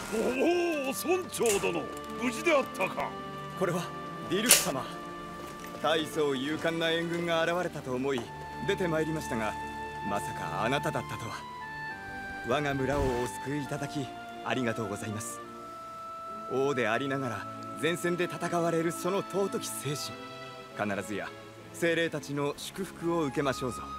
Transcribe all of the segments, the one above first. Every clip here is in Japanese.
おお、村長殿、無事であったか。 これはディルク様。大層勇敢な援軍が現れたと思い出てまいりましたが、まさかあなただったとは。我が村をお救いいただきありがとうございます。王でありながら前線で戦われるその尊き精神、必ずや精霊たちの祝福を受けましょうぞ。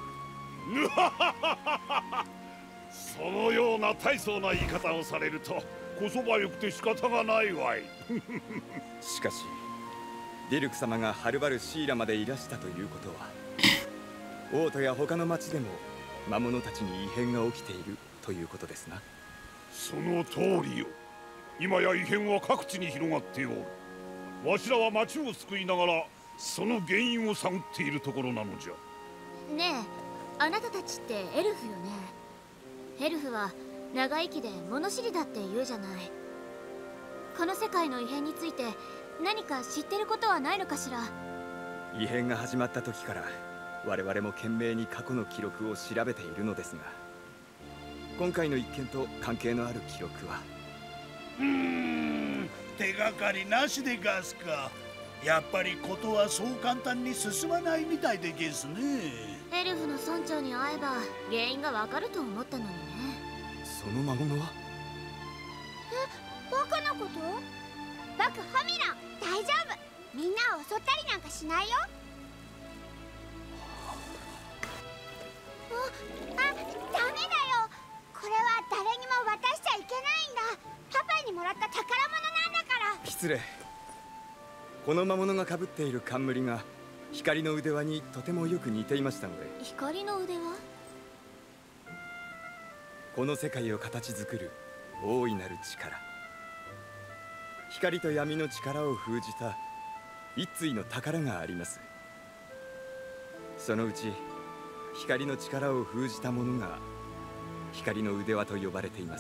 そのような大層な言い方をされるとこそばよくて仕方がないわい。 しかしディルク様がはるばるシーラまでいらしたということは王都や他の町でも魔物たちに異変が起きているということですな。 その通りよ。今や異変は各地に広がっておる。わしらは町を救いながらその原因を探っているところなのじゃ。 ねえ、あなたたちってエルフよね。エルフは長生きで物知りだって言うじゃない。この世界の異変について何か知ってることはないのかしら。 異変が始まった時から我々も懸命に過去の記録を調べているのですが、今回の一件と関係のある記録は手がかりなしでガスか。やっぱりことはそう簡単に進まないみたいでゲスね。 エルフの村長に会えば原因がわかると思ったのにね。 その魔物は。 バカなこと？僕ホミロン、大丈夫。みんなを襲ったりなんかしないよ。ダメだよ。これは誰にも渡しちゃいけないんだ。パパにもらった宝物なんだから。 失礼。この魔物がかぶっている冠が光の腕輪にとてもよく似ていましたので。 光の腕輪？ この世界を形作る大いなる力、光と闇の力を封じた一対の宝があります。そのうち光の力を封じたものが光の腕輪と呼ばれています。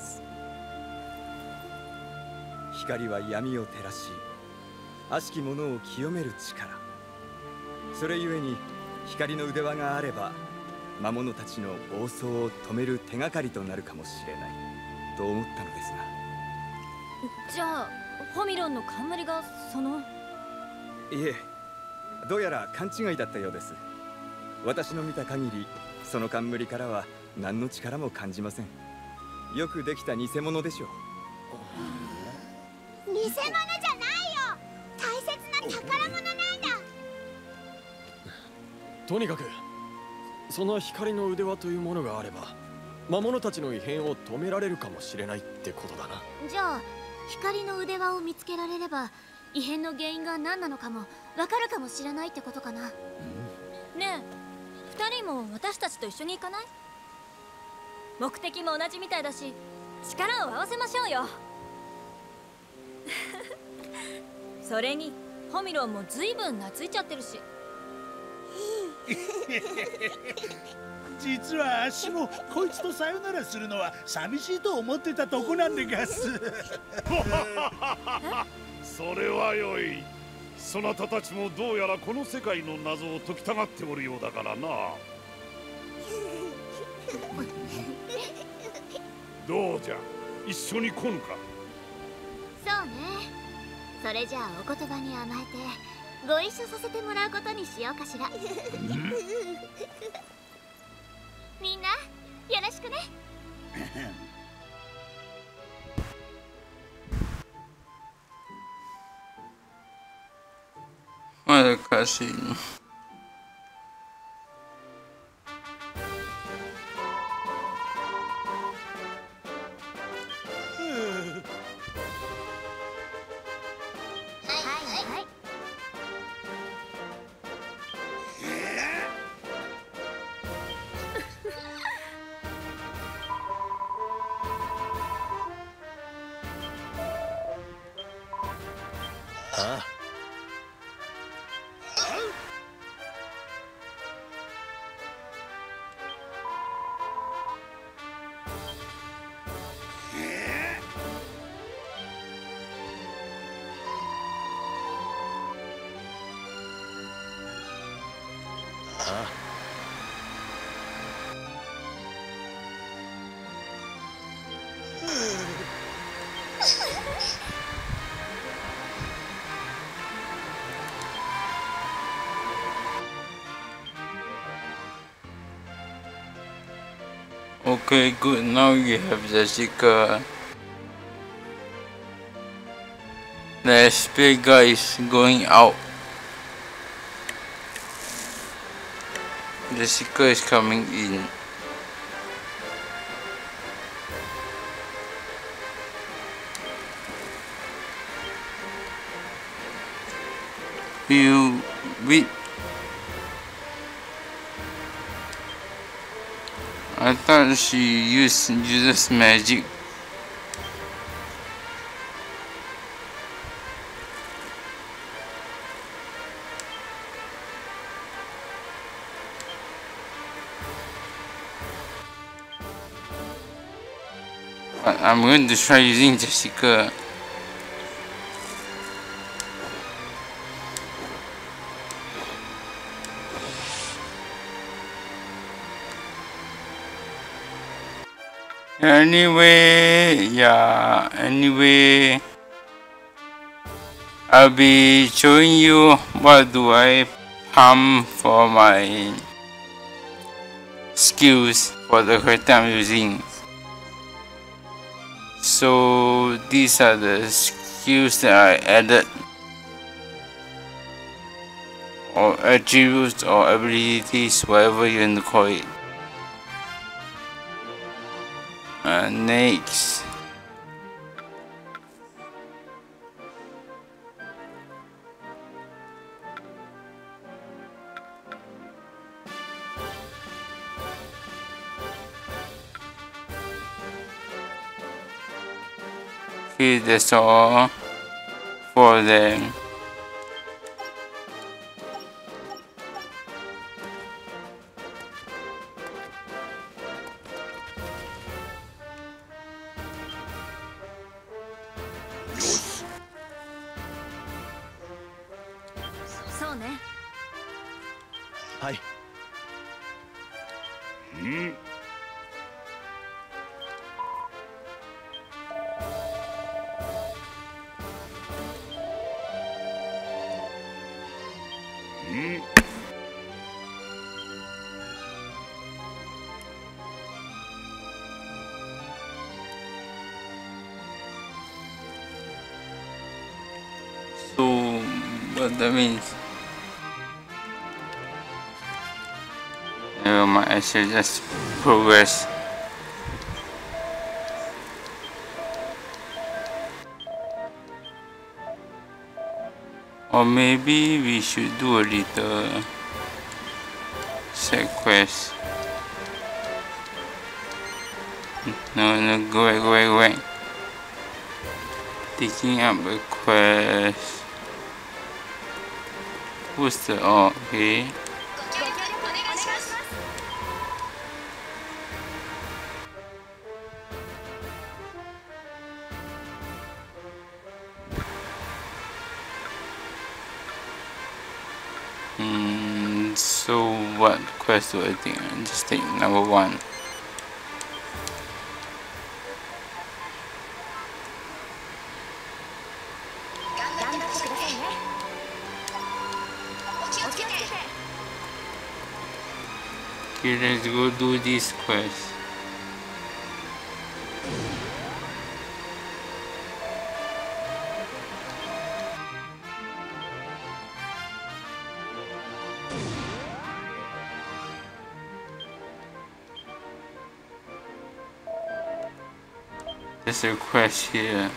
光は闇を照らし悪しきものを清める力。それゆえに光の腕輪があれば魔物たちの暴走を止める手がかりとなるかもしれないと思ったのですが。 じゃあホミロンの冠がその… いえ、どうやら勘違いだったようです。私の見た限りその冠からは何の力も感じません。よくできた偽物でしょう。 偽物じゃないよ。大切な宝物なんだ。 とにかくその光の腕輪というものがあれば魔物たちの異変を止められるかもしれないってことだな。 じゃあ光の腕輪を見つけられれば異変の原因が何なのかもわかるかもしれないってことかな。ねえ、二人も私たちと一緒に行かない？目的も同じみたいだし力を合わせましょうよ。それにホミロンもずいぶん懐いちゃってるし。 実はあっしもこいつとさよならするのは寂しいと思ってたとこなんでガス。 それはよい。そなたたちもどうやらこの世界の謎を解きたがっておるようだからな。どうじゃ、一緒に来ぬか。 そうね。それじゃあお言葉に甘えてご一緒させてもらうことにしようかしら。みんなよろしくね。 Olha, caixinha. Okay, good. Now you have Jessica. The spear guy is going out. Jessica is coming in. You beat. I thought she uses magic. But I'm going to try using Jessica. Anyway, I'll be showing you what do I pump for my skills for the character I'm using. So these are the skills that I added, or attributes or abilities, whatever you want to call it. Next, okay, that's all for them. はい。 So what that means? Never mind, I should just progress. Or maybe we should do a little side quest. No, go back. Taking up a quest. Who's the okay? So what quest do I think? I just take number 1. Okay, let's go do this quest. There's a quest here.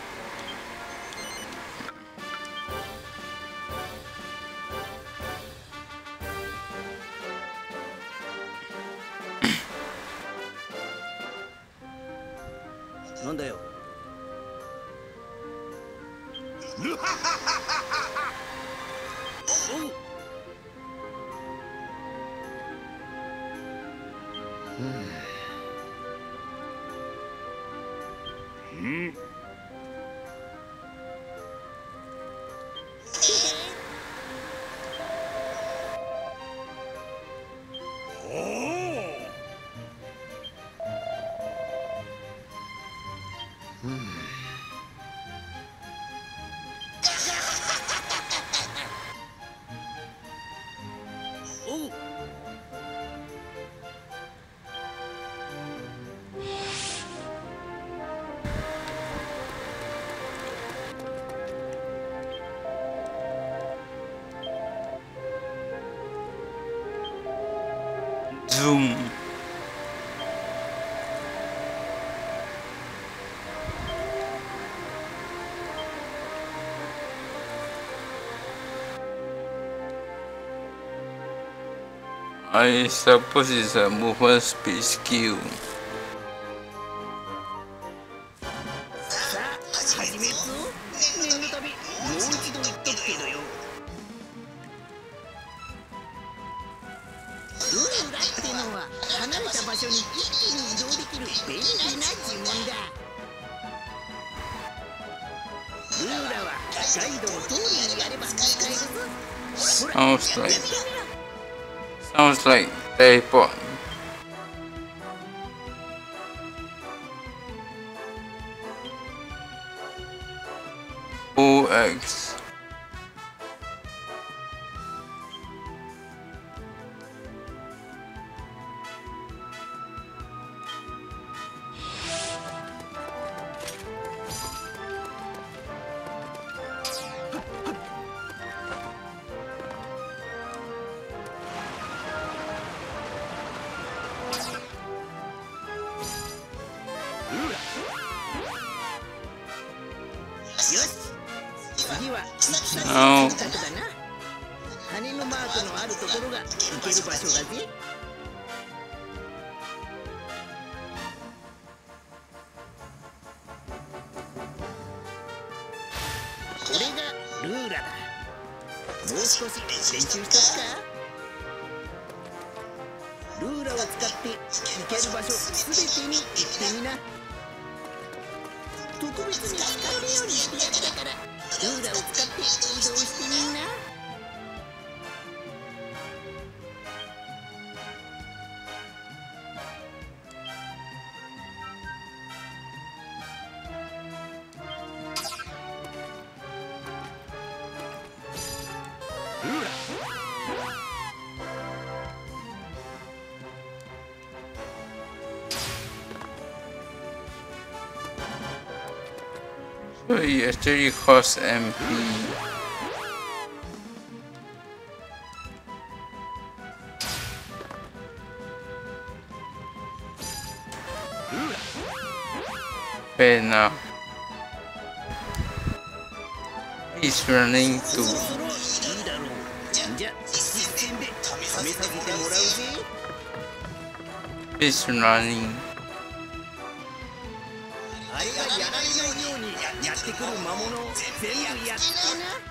zoom. I suppose it's a movement speed skill. さあ始めっぞ。念のためもう一度言っとくけどよ、ルーラってのは離れた場所に一気に移動できる便利な呪文だ。ルーラはガイドの通りにやれば使えるぞ。ほら、やってみろ。 Sounds like teleport. OX. No. 羽のマークのあるところが行ける場所だぜ。これがルーラだ。もう少し練習しとくか。ルーラを使って行ける場所すべてに行ってみな。特別に使えるようにしてやったから、ルーラを使って移動してみんな。 So it actually costs MP. Fair enough. He's running to. いいだろう。じゃあ実践で試させてもらうぜ。 He's running. あれがやられないようにやってくる魔物を全部やってな。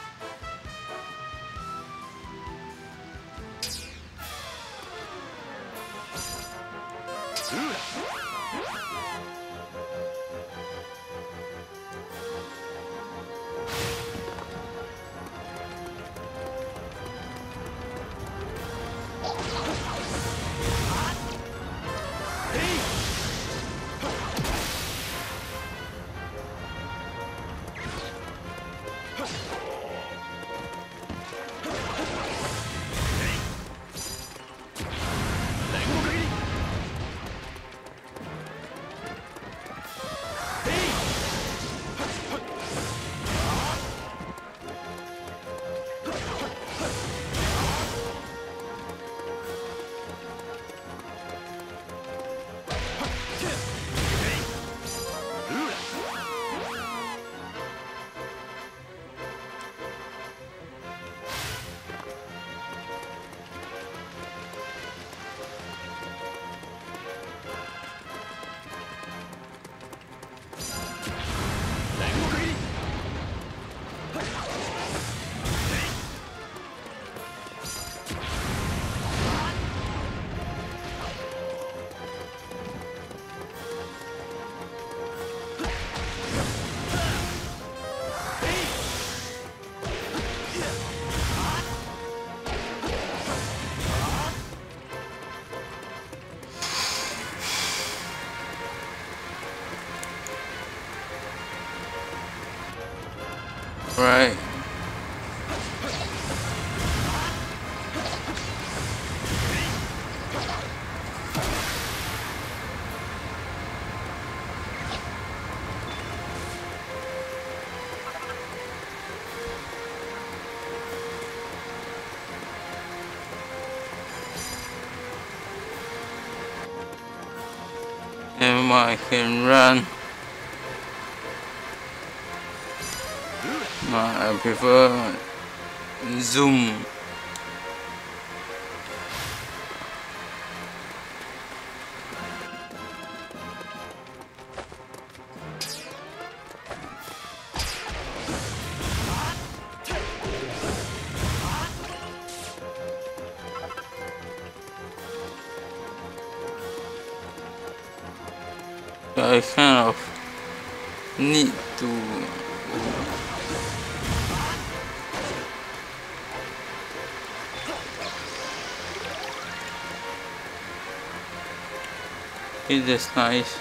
Right. I can run. I prefer zoom. I kind of need to it is nice.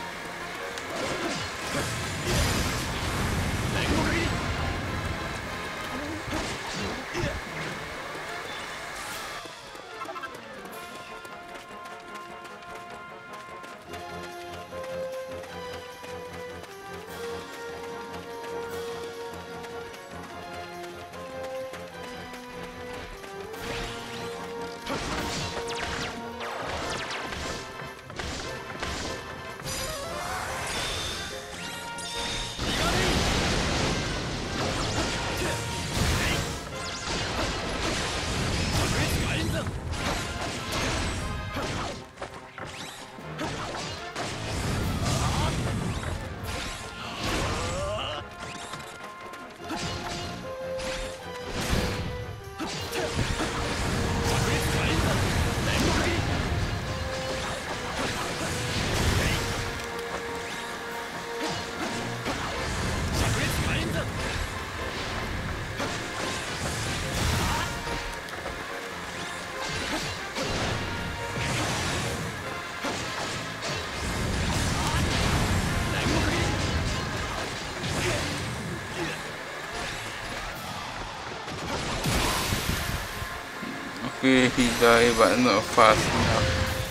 Okay, he died, but not fast enough.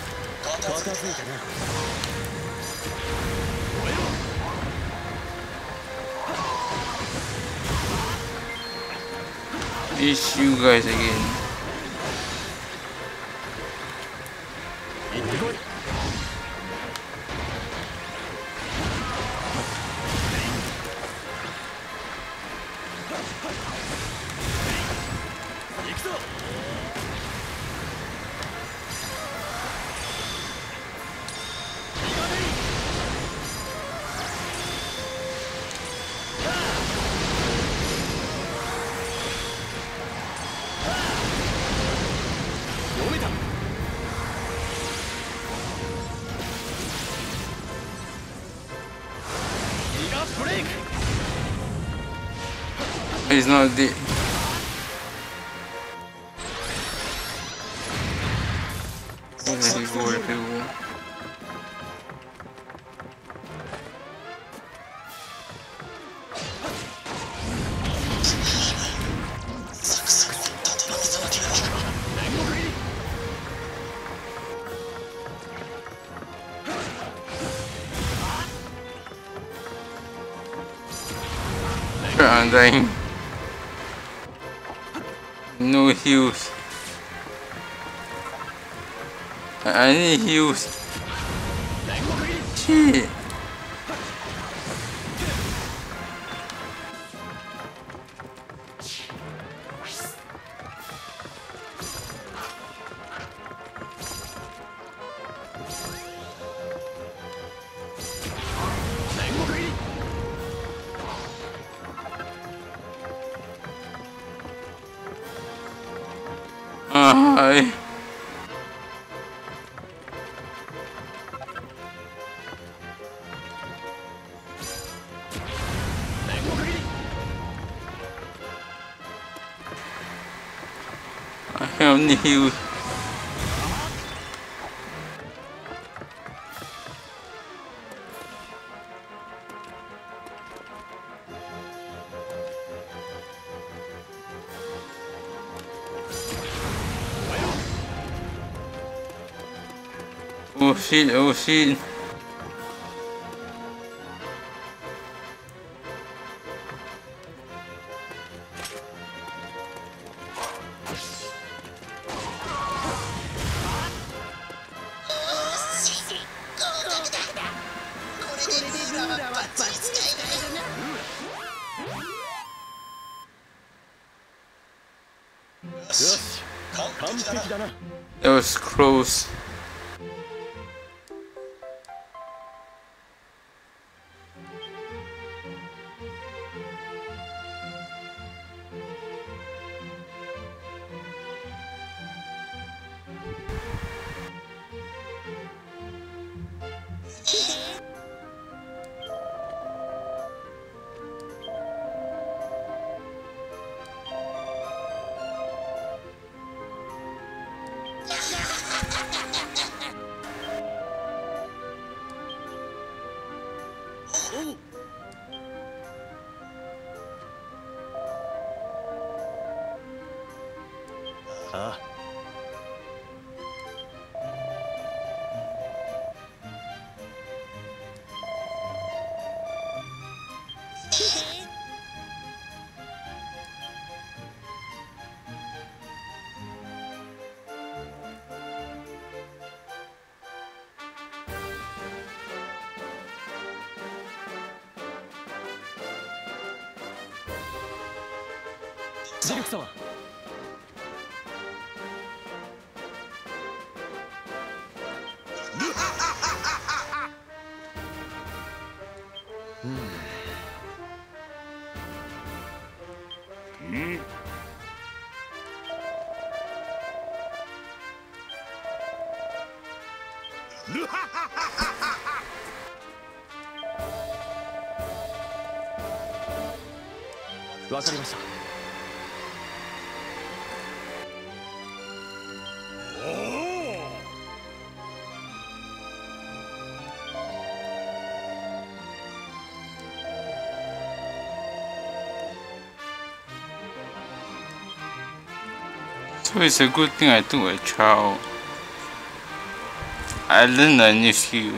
It's you guys again. He's not dead. I'm dying. No heals. I need heals. Shit. Hi. I have any heals. Oh shit, oh shit. ルーラはバッチリ使えるな。 よし、完璧だな。 That was close. ああ、ディルク様。わかりました。 So it's a good thing I took a trial. I learned a new skill.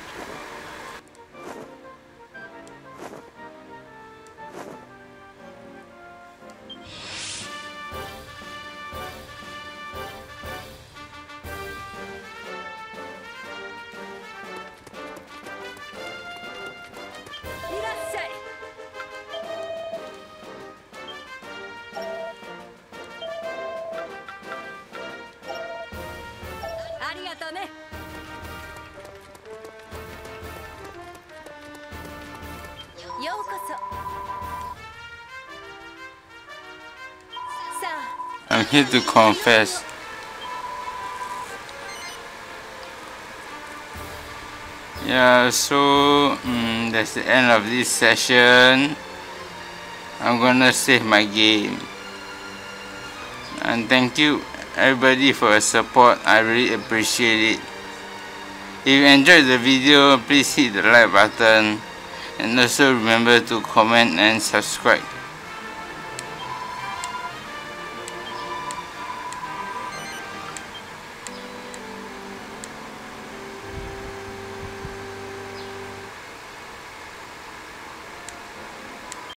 I'm here to confess. Yeah, so that's the end of this session. I'm gonna save my game. And thank you everybody for your support. I really appreciate it. If you enjoyed the video, please hit the like button and also remember to comment and subscribe.